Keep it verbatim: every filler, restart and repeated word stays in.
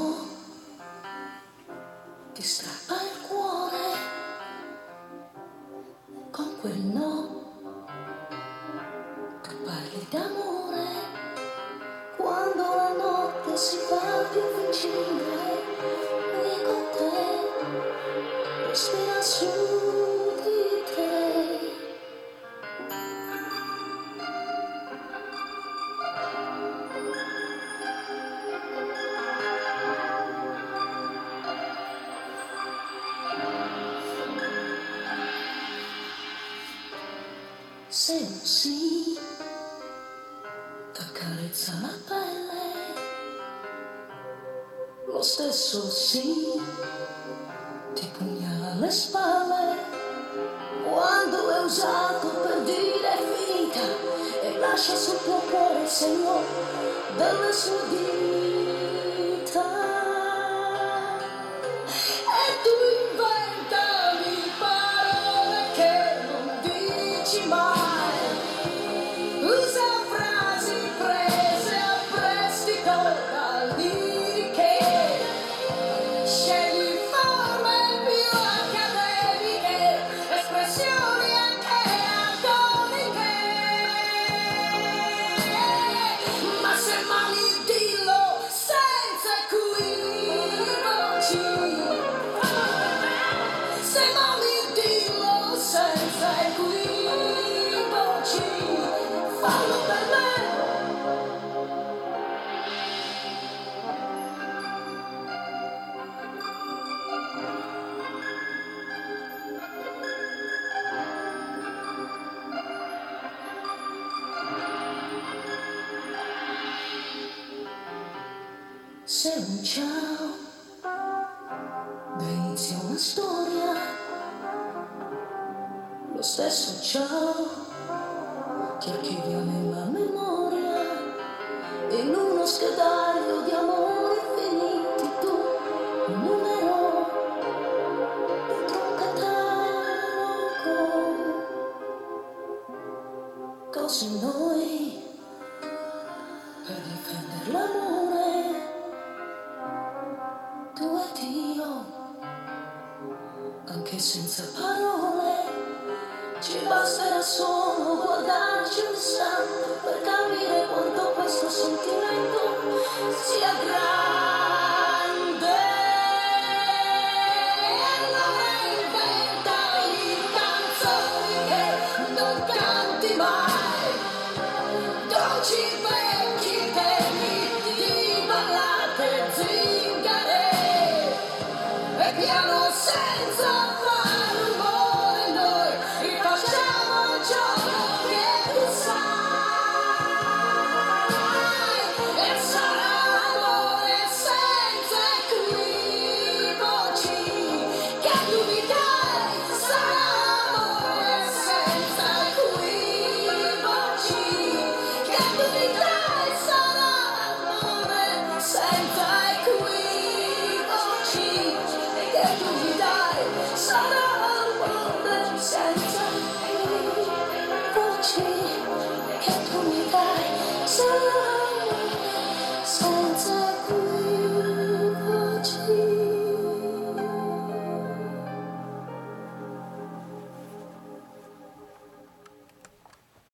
no, ti strappa il cuore con quel no, tu parli d'amore quando la notte si fa più vicina, e con te respira su di te. Se un sì t'accarezza la pelle, lo stesso sì ti pugnala alle spalle, quando è usato per dire è finita e lascia sul tuo cuore il segno delle sue dita. E tu inventavi parole che non dici mai, usa frasi prese a prestito da liriche, scegli forme più accademiche, espressioni anche agoniche, ma se mali dillo senza equivoci, se mali dillo senza equivoci, fallo per me. Se un ciao dà inizio a una storia, lo stesso ciao ti archivia nella memoria, in uno schedario di amori finiti tu, un numero dentro un catalogo, così noi per difendere l'amore, tu ed io, anche senza parole, ci basterà solo guardarci un istante per capire quanto questo sentimento sia grande. Allora inventavi canzoni che non canti mai, dolci vecchi temi di ballate zingare, e piano sei